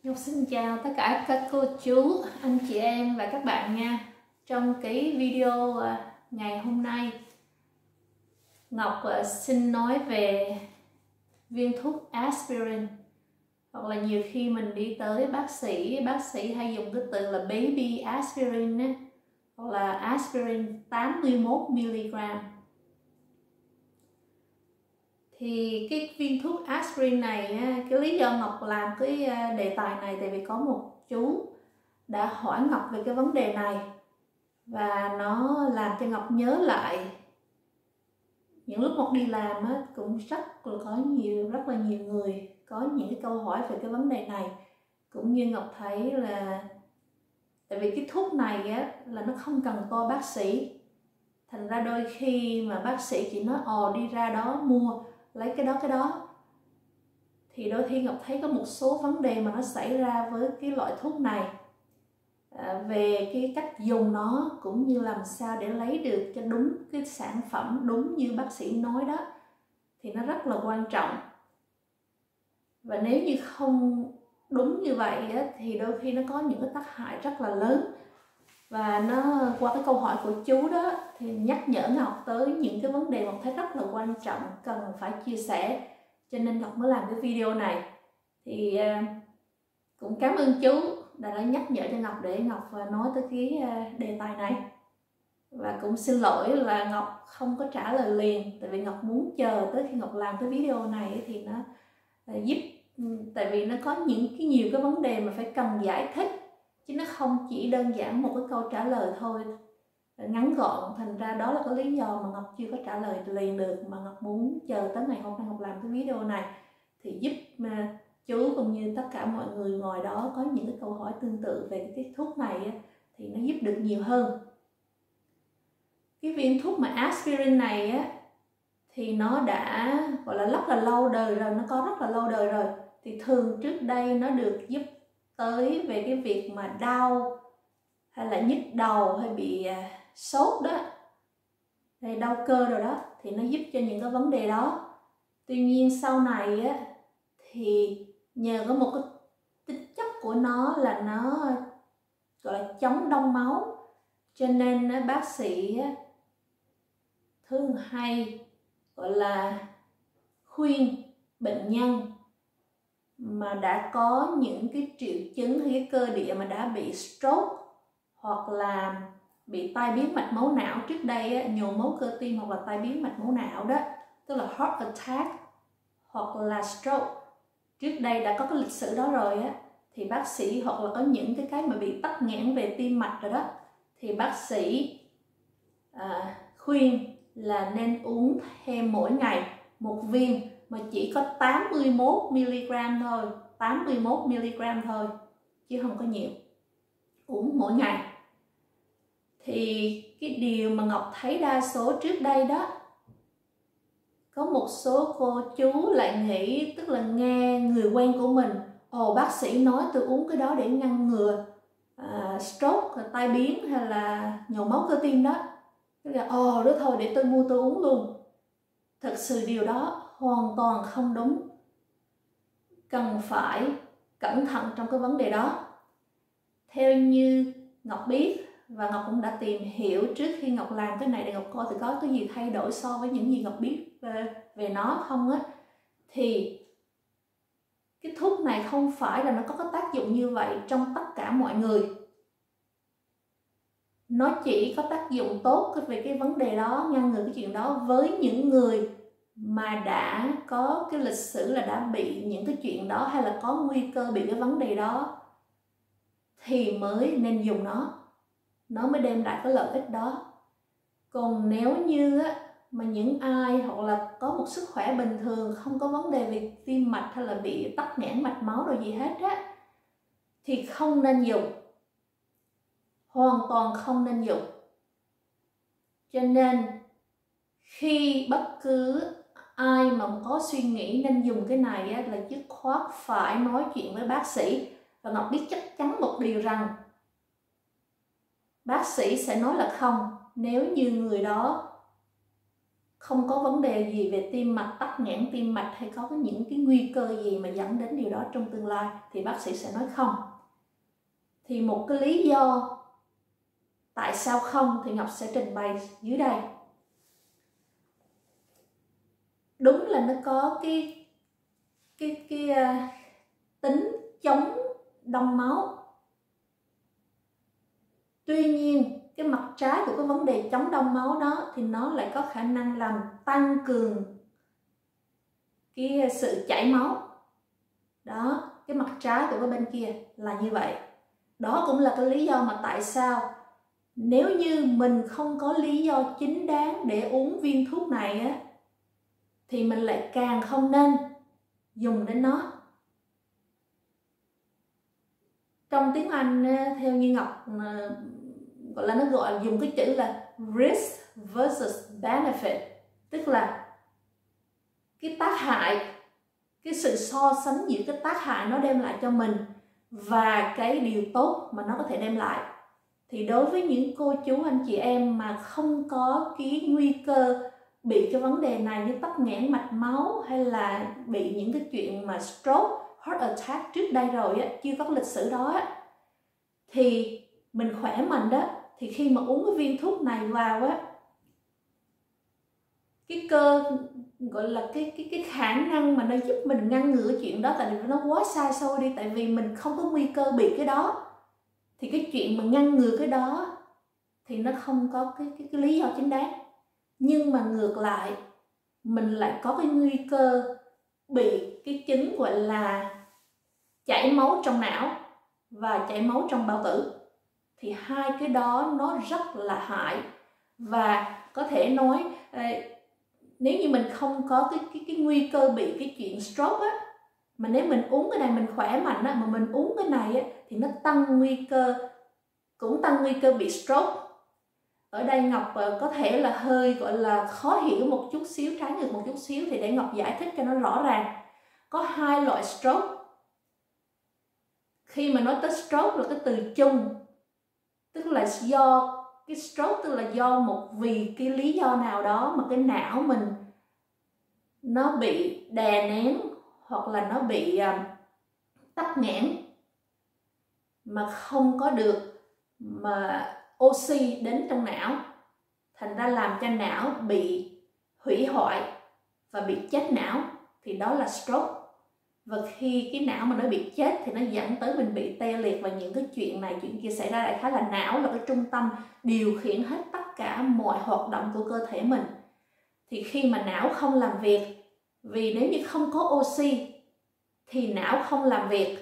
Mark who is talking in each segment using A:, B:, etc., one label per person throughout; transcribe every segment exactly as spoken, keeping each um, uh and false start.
A: Ngọc xin chào tất cả các cô chú, anh chị em và các bạn nha. Trong cái video ngày hôm nay, Ngọc xin nói về viên thuốc aspirin. Hoặc là nhiều khi mình đi tới bác sĩ, bác sĩ hay dùng cái từ là baby aspirin á, hoặc là aspirin tám mươi mốt mi-li-gam. Thì cái viên thuốc aspirin này, cái lý do Ngọc làm cái đề tài này tại vì có một chú đã hỏi Ngọc về cái vấn đề này, và nó làm cho Ngọc nhớ lại những lúc Ngọc đi làm á, cũng rất là có nhiều rất là nhiều người có những cái câu hỏi về cái vấn đề này. Cũng như Ngọc thấy là tại vì cái thuốc này á, là nó không cần coi bác sĩ, thành ra đôi khi mà bác sĩ chỉ nói ồ đi ra đó mua lấy cái đó cái đó, thì đôi khi Ngọc thấy có một số vấn đề mà nó xảy ra với cái loại thuốc này, à, về cái cách dùng nó cũng như làm sao để lấy được cho đúng cái sản phẩm đúng như bác sĩ nói đó, thì nó rất là quan trọng. Và nếu như không đúng như vậy á, thì đôi khi nó có những cái tác hại rất là lớn. Và nó qua cái câu hỏi của chú đó thì nhắc nhở Ngọc tới những cái vấn đề Ngọc thấy rất là quan trọng cần phải chia sẻ, cho nên Ngọc mới làm cái video này. Thì uh, cũng cảm ơn chú đã, đã nhắc nhở cho Ngọc để Ngọc nói tới cái uh, đề tài này. Và cũng xin lỗi là Ngọc không có trả lời liền, tại vì Ngọc muốn chờ tới khi Ngọc làm cái video này thì nó uh, giúp, tại vì nó có những cái nhiều cái vấn đề mà phải cần giải thích, chứ nó không chỉ đơn giản một cái câu trả lời thôi ngắn gọn. Thành ra đó là cái lý do mà Ngọc chưa có trả lời liền được, mà Ngọc muốn chờ tới ngày hôm nay Ngọc làm cái video này thì giúp mà chú cũng như tất cả mọi người ngoài đó có những cái câu hỏi tương tự về cái thuốc này thì nó giúp được nhiều hơn. Cái viên thuốc mà aspirin này á, thì nó đã gọi là rất là lâu đời rồi, nó có rất là lâu đời rồi. Thì thường trước đây nó được giúp tới về cái việc mà đau hay là nhức đầu hay bị uh, sốt đó, hay đau cơ rồi đó, thì nó giúp cho những cái vấn đề đó. Tuy nhiên sau này á, thì nhờ có một cái tính chất của nó là nó gọi là chống đông máu, cho nên bác sĩ á, thường hay gọi là khuyên bệnh nhân mà đã có những cái triệu chứng hay cái cơ địa mà đã bị stroke hoặc là bị tai biến mạch máu não trước đây á, nhồi máu cơ tim hoặc là tai biến mạch máu não đó, tức là heart attack hoặc là stroke, trước đây đã có cái lịch sử đó rồi á, thì bác sĩ hoặc là có những cái cái mà bị tắc nghẽn về tim mạch rồi đó, thì bác sĩ à, khuyên là nên uống thêm mỗi ngày một viên mà chỉ có tám mươi mốt mi-li-gam thôi, tám mươi mốt mi-li-gam thôi chứ không có nhiều, uống mỗi ngày. Thì cái điều mà Ngọc thấy đa số trước đây đó, có một số cô chú lại nghĩ, tức là nghe người quen của mình ồ bác sĩ nói tôi uống cái đó để ngăn ngừa à, stroke, tai biến hay là nhồi máu cơ tim đó, tức là ồ đó thôi để tôi mua tôi uống luôn. Thật sự điều đó hoàn toàn không đúng, cần phải cẩn thận trong cái vấn đề đó. Theo như Ngọc biết và Ngọc cũng đã tìm hiểu trước khi Ngọc làm cái này để Ngọc coi thì có cái gì thay đổi so với những gì Ngọc biết về, về nó không á, thì cái thuốc này không phải là nó có cái tác dụng như vậy trong tất cả mọi người. Nó chỉ có tác dụng tốt về cái vấn đề đó, ngăn ngừa cái chuyện đó với những người mà đã có cái lịch sử là đã bị những cái chuyện đó hay là có nguy cơ bị cái vấn đề đó thì mới nên dùng nó, nó mới đem lại cái lợi ích đó. Còn nếu như á, mà những ai hoặc là có một sức khỏe bình thường, không có vấn đề về tim mạch hay là bị tắc nghẽn mạch máu rồi gì hết á, thì không nên dùng, hoàn toàn không nên dùng. Cho nên khi bất cứ ai mà có suy nghĩ nên dùng cái này á, là dứt khoát phải nói chuyện với bác sĩ. Và Ngọc biết chắc chắn một điều rằng bác sĩ sẽ nói là không nếu như người đó không có vấn đề gì về tim mạch, tắc nghẽn tim mạch hay có những cái nguy cơ gì mà dẫn đến điều đó trong tương lai, thì bác sĩ sẽ nói không. Thì một cái lý do tại sao không thì Ngọc sẽ trình bày dưới đây. Đúng là nó có cái cái cái uh, tính chống đông máu. Tuy nhiên cái mặt trái của cái vấn đề chống đông máu đó thì nó lại có khả năng làm tăng cường cái sự chảy máu. Đó, cái mặt trái của cái bên kia là như vậy. Đó cũng là cái lý do mà tại sao nếu như mình không có lý do chính đáng để uống viên thuốc này á, thì mình lại càng không nên dùng đến nó. Trong tiếng Anh theo như Ngọc gọi là nó gọi dùng cái chữ là risk versus benefit, tức là cái tác hại, cái sự so sánh giữa cái tác hại nó đem lại cho mình và cái điều tốt mà nó có thể đem lại. Thì đối với những cô chú anh chị em mà không có cái nguy cơ bị cái vấn đề này như tắc nghẽn mạch máu hay là bị những cái chuyện mà stroke, heart attack trước đây rồi á, chưa có lịch sử đó á, thì mình khỏe mạnh đó, thì khi mà uống cái viên thuốc này vào á, cái cơ gọi là cái cái cái khả năng mà nó giúp mình ngăn ngừa chuyện đó, tại vì nó quá xa xôi đi, tại vì mình không có nguy cơ bị cái đó, thì cái chuyện mà ngăn ngừa cái đó thì nó không có cái cái, cái lý do chính đáng. Nhưng mà ngược lại, mình lại có cái nguy cơ bị cái chứng gọi là chảy máu trong não và chảy máu trong bao tử. Thì hai cái đó nó rất là hại. Và có thể nói nếu như mình không có cái, cái, cái nguy cơ bị cái chuyện stroke á, mà nếu mình uống cái này mình khỏe mạnh á, mà mình uống cái này á, thì nó tăng nguy cơ, cũng tăng nguy cơ bị stroke. Ở đây Ngọc có thể là hơi gọi là khó hiểu một chút xíu, trái ngược một chút xíu, thì để Ngọc giải thích cho nó rõ ràng. Có hai loại stroke. Khi mà nói tới stroke là cái từ chung, tức là do cái stroke tức là do một vì cái lý do nào đó mà cái não mình nó bị đè nén hoặc là nó bị uh, tắc nghẽn mà không có được mà oxy đến trong não, thành ra làm cho não bị hủy hoại và bị chết não, thì đó là stroke. Và khi cái não mà nó bị chết thì nó dẫn tới mình bị tê liệt và những cái chuyện này chuyện kia xảy ra. Đại khái là não là cái trung tâm điều khiển hết tất cả mọi hoạt động của cơ thể mình. Thì khi mà não không làm việc, vì nếu như không có oxy thì não không làm việc,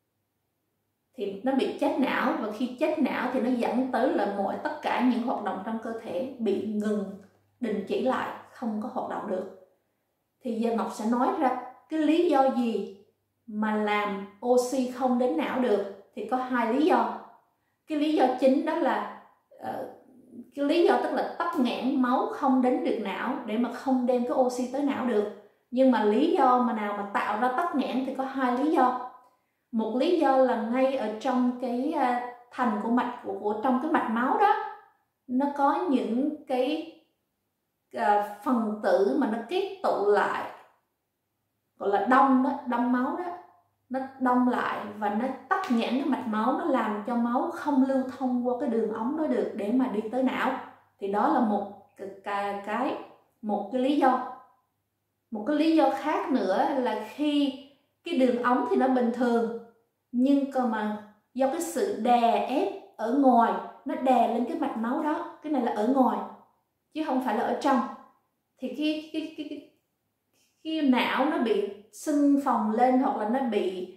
A: thì nó bị chết não, và khi chết não thì nó dẫn tới là mọi tất cả những hoạt động trong cơ thể bị ngừng, đình chỉ lại, không có hoạt động được. Thì giờ Ngọc sẽ nói ra cái lý do gì mà làm oxy không đến não được. Thì có hai lý do. Cái lý do chính đó là uh, cái lý do tức là tắc nghẽn máu không đến được não để mà không đem cái oxy tới não được. Nhưng mà lý do mà nào mà tạo ra tắc nghẽn thì có hai lý do. Một lý do là ngay ở trong cái uh, thành của mạch của, của trong cái mạch máu đó, nó có những cái uh, phần tử mà nó kết tụ lại, gọi là đông đó, đông máu đó, nó đông lại và nó tắc nghẽn cái mạch máu, nó làm cho máu không lưu thông qua cái đường ống đó được để mà đi tới não. Thì đó là một cái, cái một cái lý do. Một cái lý do khác nữa là khi cái đường ống thì nó bình thường, nhưng còn mà do cái sự đè ép ở ngoài, nó đè lên cái mạch máu đó, cái này là ở ngoài chứ không phải là ở trong, thì cái cái cái cái, cái não nó bị sưng phồng lên hoặc là nó bị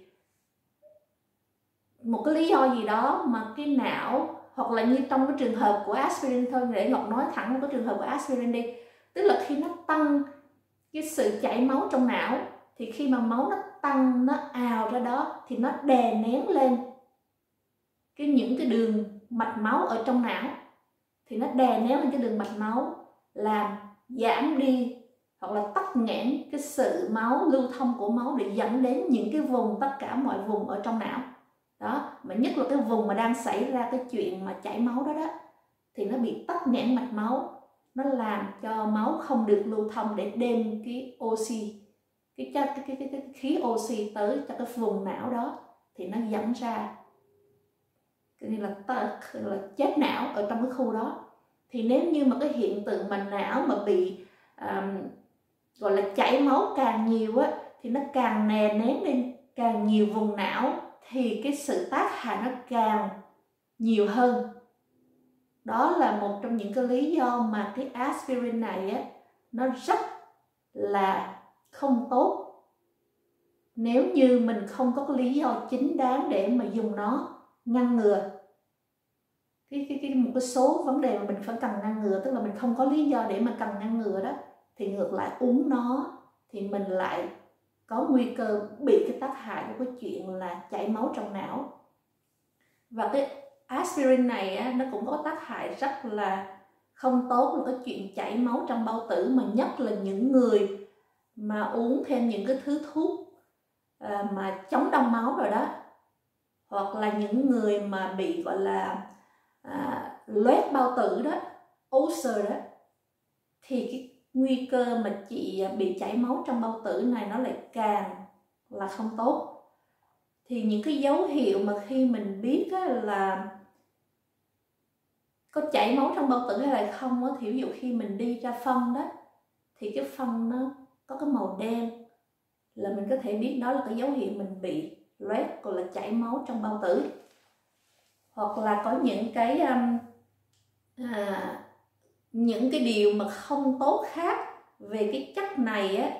A: một cái lý do gì đó mà cái não, hoặc là như trong cái trường hợp của aspirin thôi, để Ngọc nói thẳng một cái trường hợp của aspirin đi, tức là khi nó tăng cái sự chảy máu trong não, thì khi mà máu nó tăng, nó ào ra đó thì nó đè nén lên cái những cái đường mạch máu ở trong não, thì nó đè nén lên cái đường mạch máu, làm giảm đi hoặc là tắc nghẽn cái sự máu lưu thông của máu để dẫn đến những cái vùng, tất cả mọi vùng ở trong não đó, mà nhất là cái vùng mà đang xảy ra cái chuyện mà chảy máu đó đó, thì nó bị tắc nghẽn mạch máu, nó làm cho máu không được lưu thông để đem cái oxy, cái, cái, cái, cái, cái khí oxy tới cho cái vùng não đó, thì nó dẫn ra như là, là chết não ở trong cái khu đó. Thì nếu như mà cái hiện tượng mà não mà bị um, gọi là chảy máu càng nhiều á, thì nó càng nè nén lên càng nhiều vùng não, thì cái sự tác hại nó càng nhiều hơn. Đó là một trong những cái lý do mà cái aspirin này á, nó rất là không tốt nếu như mình không có cái lý do chính đáng để mà dùng nó ngăn ngừa cái, cái, cái một cái số vấn đề mà mình phải cần ngăn ngừa, tức là mình không có lý do để mà cần ngăn ngừa đó, thì ngược lại uống nó thì mình lại có nguy cơ bị cái tác hại của cái chuyện là chảy máu trong não. Và cái aspirin này á, nó cũng có tác hại rất là không tốt là cái chuyện chảy máu trong bao tử, mà nhất là những người mà uống thêm những cái thứ thuốc à, mà chống đông máu rồi đó, hoặc là những người mà bị gọi là à, loét bao tử đó, ulcer đó, thì cái nguy cơ mà chị bị chảy máu trong bao tử này nó lại càng là không tốt. Thì những cái dấu hiệu mà khi mình biết á, là có chảy máu trong bao tử hay là không á, thì ví dụ khi mình đi ra phân đó, thì cái phân nó có cái màu đen là mình có thể biết đó là cái dấu hiệu mình bị loét, gọi là chảy máu trong bao tử. Hoặc là có những cái um, à, những cái điều mà không tốt khác về cái chất này á,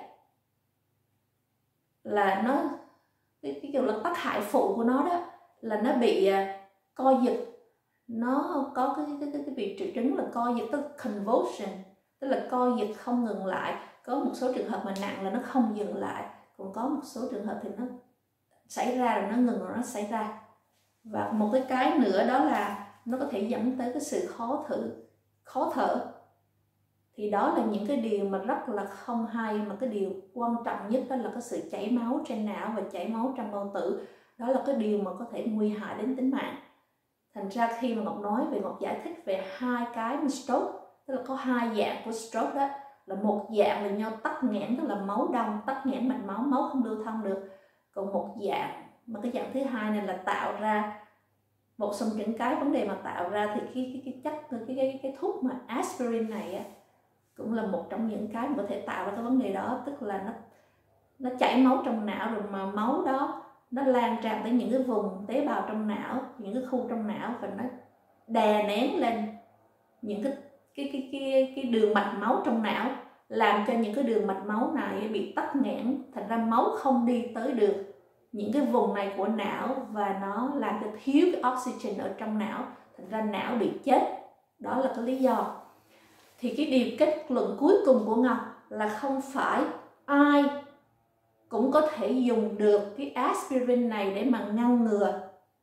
A: là nó cái, cái kiểu là tác hại phụ của nó đó là nó bị uh, co giật, nó có cái cái cái, cái bị triệu chứng là co giật, tức convulsion, tức là co giật không ngừng lại. Có một số trường hợp mà nặng là nó không dừng lại, còn có một số trường hợp thì nó xảy ra rồi nó ngừng rồi nó xảy ra. Và một cái cái nữa đó là nó có thể dẫn tới cái sự khó thở, khó thở. Thì đó là những cái điều mà rất là không hay, mà cái điều quan trọng nhất đó là cái sự chảy máu trên não và chảy máu trong bao tử. Đó là cái điều mà có thể nguy hại đến tính mạng. Thành ra khi mà Ngọc nói về, Ngọc giải thích về hai cái stroke, tức là có hai dạng của stroke đó, là một dạng là do tắc nghẽn, tức là máu đông, tắc nghẽn mạch máu, máu không lưu thông được. Còn một dạng, mà cái dạng thứ hai này là tạo ra một trong những cái vấn đề mà tạo ra thì cái cái cái chất cái cái cái thuốc mà aspirin này á, cũng là một trong những cái mà có thể tạo ra cái vấn đề đó. Tức là nó nó chảy máu trong não, rồi mà máu đó nó lan tràn tới những cái vùng tế bào trong não, những cái khu trong não, và nó đè nén lên những cái cái cái cái cái đường mạch máu trong não, làm cho những cái đường mạch máu này bị tắc nghẽn, thành ra máu không đi tới được những cái vùng này của não, và nó làm cho thiếu cái oxygen ở trong não, thành ra não bị chết. Đó là cái lý do. Thì cái điều kết luận cuối cùng của Ngọc là không phải ai cũng có thể dùng được cái aspirin này để mà ngăn ngừa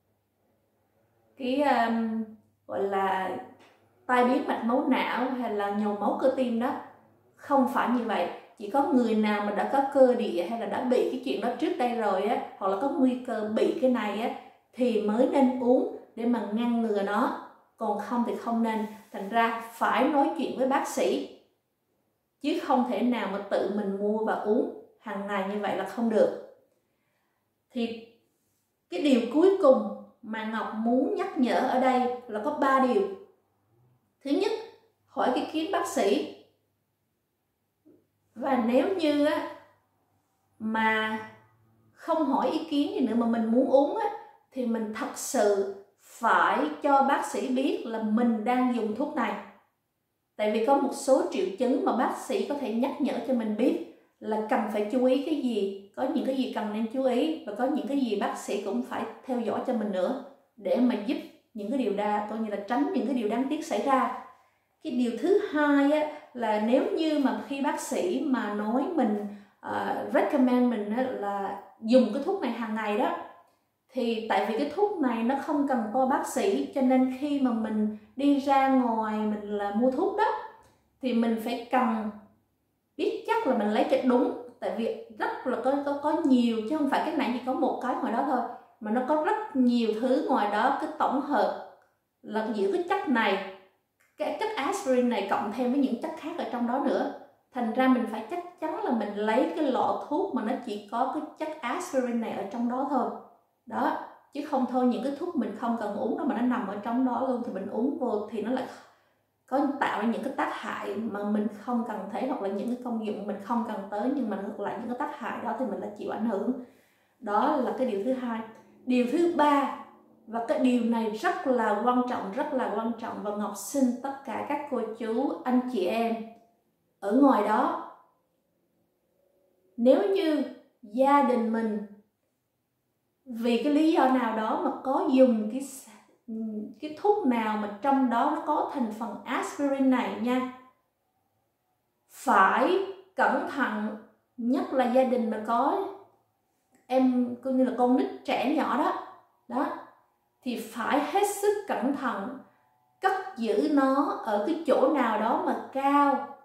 A: cái um, gọi là tai biến mạch máu não hay là nhồi máu cơ tim đó. Không phải như vậy. Chỉ có người nào mà đã có cơ địa hay là đã bị cái chuyện đó trước đây rồi á, hoặc là có nguy cơ bị cái này á, thì mới nên uống để mà ngăn ngừa nó. Còn không thì không nên. Thành ra phải nói chuyện với bác sĩ, chứ không thể nào mà tự mình mua và uống hàng ngày như vậy là không được. Thì cái điều cuối cùng mà Ngọc muốn nhắc nhở ở đây là có ba điều. Thứ nhất, hỏi ý kiến bác sĩ. Và nếu như á, mà không hỏi ý kiến gì nữa mà mình muốn uống á, thì mình thật sự phải cho bác sĩ biết là mình đang dùng thuốc này. Tại vì có một số triệu chứng mà bác sĩ có thể nhắc nhở cho mình biết là cần phải chú ý cái gì, có những cái gì cần nên chú ý, và có những cái gì bác sĩ cũng phải theo dõi cho mình nữa, để mà giúp những cái điều đa, coi như là tránh những cái điều đáng tiếc xảy ra. Cái điều thứ hai á, là nếu như mà khi bác sĩ mà nói mình uh, recommend mình á, là dùng cái thuốc này hàng ngày đó, thì tại vì cái thuốc này nó không cần qua bác sĩ, cho nên khi mà mình đi ra ngoài mình là mua thuốc đó, thì mình phải cần biết chắc là mình lấy cái đúng. Tại vì rất là có, có, có nhiều, chứ không phải cái này chỉ có một cái ngoài đó thôi, mà nó có rất nhiều thứ ngoài đó. Cái tổng hợp là giữa cái chất này cái chất aspirin này cộng thêm với những chất khác ở trong đó nữa. Thành ra mình phải chắc chắn là mình lấy cái lọ thuốc mà nó chỉ có cái chất aspirin này ở trong đó thôi. Đó, chứ không thôi những cái thuốc mình không cần uống đó mà nó nằm ở trong đó luôn thì mình uống vô thì nó lại có tạo ra những cái tác hại mà mình không cần thấy, hoặc là những cái công dụng mình không cần tới, nhưng mà ngược lại những cái tác hại đó thì mình lại chịu ảnh hưởng. Đó là cái điều thứ hai. Điều thứ ba, và cái điều này rất là quan trọng, rất là quan trọng, và Ngọc xin tất cả các cô chú, anh chị em ở ngoài đó, nếu như gia đình mình vì cái lý do nào đó mà có dùng cái cái thuốc nào mà trong đó nó có thành phần aspirin này nha, phải cẩn thận, nhất là gia đình mà có em coi như là con nít trẻ nhỏ đó đó thì phải hết sức cẩn thận, cất giữ nó ở cái chỗ nào đó mà cao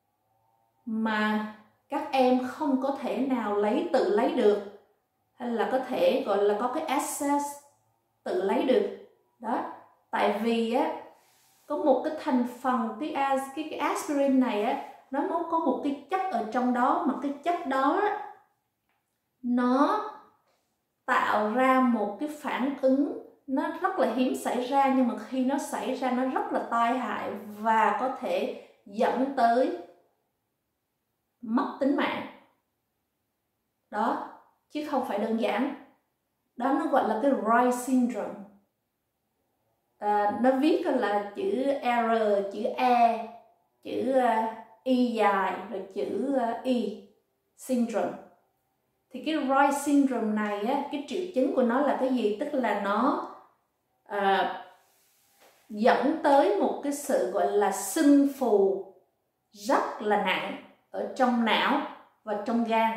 A: mà các em không có thể nào lấy tự lấy được, hay là có thể gọi là có cái access tự lấy được đó. Tại vì á có một cái thành phần cái cái, cái aspirin này á, nó có một cái chất ở trong đó, mà cái chất đó á, nó tạo ra một cái phản ứng nó rất là hiếm xảy ra, nhưng mà khi nó xảy ra nó rất là tai hại và có thể dẫn tới mất tính mạng đó, chứ không phải đơn giản. Đó nó gọi là cái Reye's syndrome. À, nó viết là chữ R, chữ E, chữ Y dài, rồi chữ Y syndrome. Thì cái Reye's syndrome này á, cái triệu chứng của nó là cái gì? Tức là nó à, dẫn tới một cái sự gọi là sưng phù rất là nặng ở trong não và trong gan.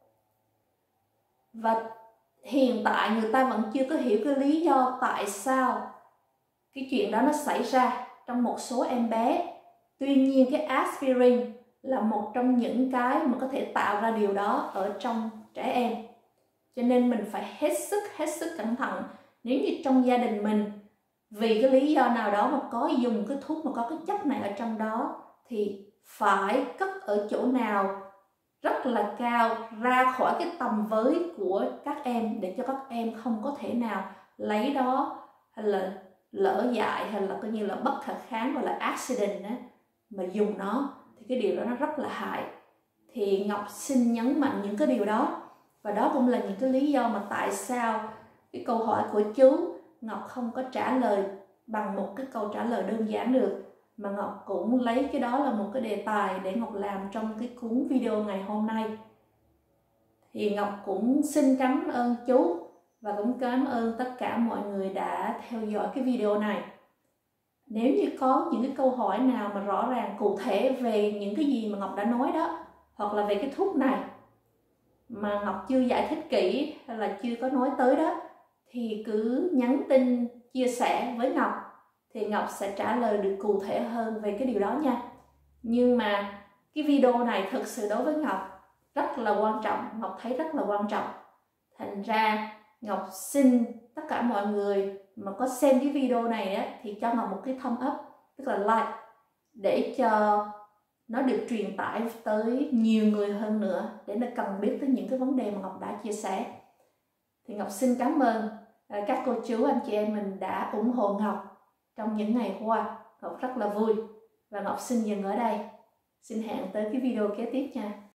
A: Và hiện tại người ta vẫn chưa có hiểu cái lý do tại sao cái chuyện đó nó xảy ra trong một số em bé. Tuy nhiên cái aspirin là một trong những cái mà có thể tạo ra điều đó ở trong trẻ em. Cho nên mình phải hết sức, hết sức cẩn thận. Nếu như trong gia đình mình vì cái lý do nào đó mà có dùng cái thuốc mà có cái chất này ở trong đó, thì phải cất ở chỗ nào rất là cao, ra khỏi cái tầm với của các em, để cho các em không có thể nào lấy đó, hay là lỡ dại, hay là coi như là bất khả kháng, gọi là accident á, mà dùng nó, thì cái điều đó nó rất là hại. Thì Ngọc xin nhấn mạnh những cái điều đó. Và đó cũng là những cái lý do mà tại sao cái câu hỏi của chú Ngọc không có trả lời bằng một cái câu trả lời đơn giản được, mà Ngọc cũng lấy cái đó là một cái đề tài để Ngọc làm trong cái cuốn video ngày hôm nay. Thì Ngọc cũng xin cảm ơn chú và cũng cảm ơn tất cả mọi người đã theo dõi cái video này. Nếu như có những cái câu hỏi nào mà rõ ràng cụ thể về những cái gì mà Ngọc đã nói đó, hoặc là về cái thuốc này mà Ngọc chưa giải thích kỹ hay là chưa có nói tới đó, thì cứ nhắn tin chia sẻ với Ngọc, thì Ngọc sẽ trả lời được cụ thể hơn về cái điều đó nha. Nhưng mà cái video này thực sự đối với Ngọc rất là quan trọng, Ngọc thấy rất là quan trọng. Thành ra Ngọc xin tất cả mọi người mà có xem cái video này á, thì cho Ngọc một cái thumb up, tức là like, để cho nó được truyền tải tới nhiều người hơn nữa, để nó cần biết tới những cái vấn đề mà Ngọc đã chia sẻ. Thì Ngọc xin cảm ơn các cô chú anh chị em mình đã ủng hộ Ngọc trong những ngày qua. Ngọc rất là vui và Ngọc xin dừng ở đây. Xin hẹn tới cái video kế tiếp nha.